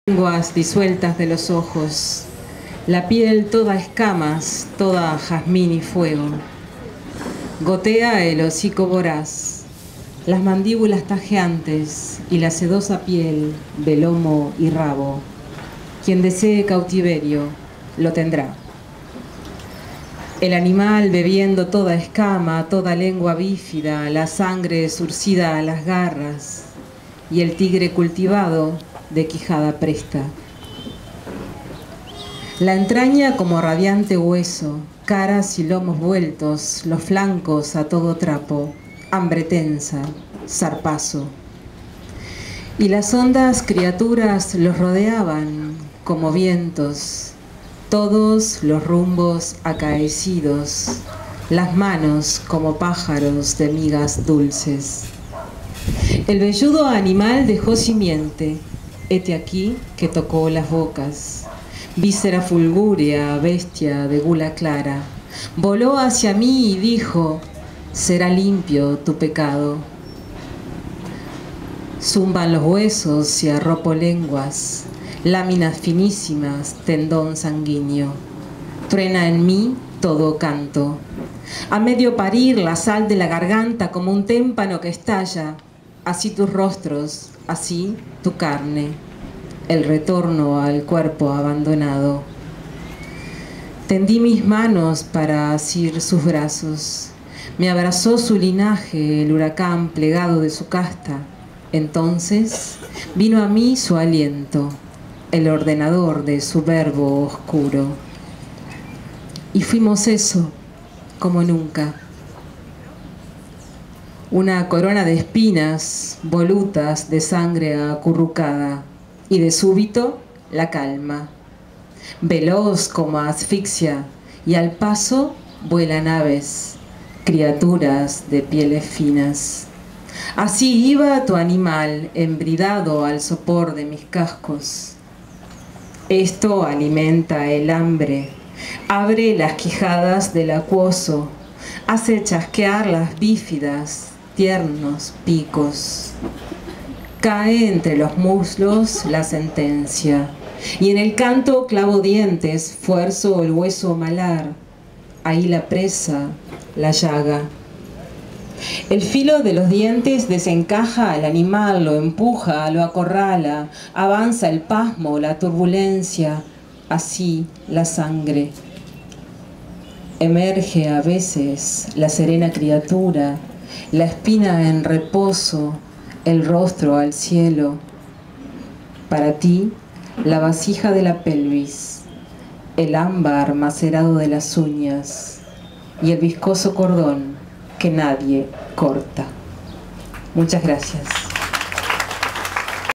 Lenguas disueltas de los ojos, la piel toda escamas, toda jazmín y fuego. Gotea el hocico voraz, las mandíbulas tajeantes y la sedosa piel de lomo y rabo. Quien desee cautiverio, lo tendrá. El animal bebiendo toda escama, toda lengua bífida, la sangre surcida a las garras, y el tigre cultivado de quijada presta. La entraña como radiante hueso, caras y lomos vueltos, los flancos a todo trapo, hambre tensa, zarpazo. Y las hondas criaturas los rodeaban como vientos, todos los rumbos acaecidos, las manos como pájaros de migas dulces. El velludo animal dejó simiente, hete aquí que tocó las bocas. Víscera fulgúrea, bestia de gula clara, voló hacia mí y dijo: será limpio tu pecado. Zumban los huesos y arropo lenguas, láminas finísimas, tendón sanguíneo. Truena en mí todo canto. A medio parir la sal de la garganta como un témpano que estalla, así tus rostros, así tu carne, el retorno al cuerpo abandonado. Tendí mis manos para asir sus brazos. Me abrazó su linaje, el huracán plegado de su casta. Entonces vino a mí su aliento, el ordenador de su verbo oscuro. Y fuimos eso, como nunca. Una corona de espinas, volutas de sangre acurrucada, y de súbito la calma. Veloz como asfixia, y al paso vuelan aves, criaturas de pieles finas. Así iba tu animal, embridado al sopor de mis cascos. Esto alimenta el hambre, abre las quijadas del acuoso, hace chasquear las bífidas, tiernos picos. Cae entre los muslos la sentencia, y en el canto clavo dientes, fuerzo el hueso malar, ahí la presa, la llaga. El filo de los dientes desencaja al animal, lo empuja, lo acorrala, avanza el pasmo, la turbulencia, así la sangre. Emerge a veces la serena criatura, la espina en reposo, el rostro al cielo. Para ti, la vasija de la pelvis, el ámbar macerado de las uñas y el viscoso cordón que nadie corta. Muchas gracias.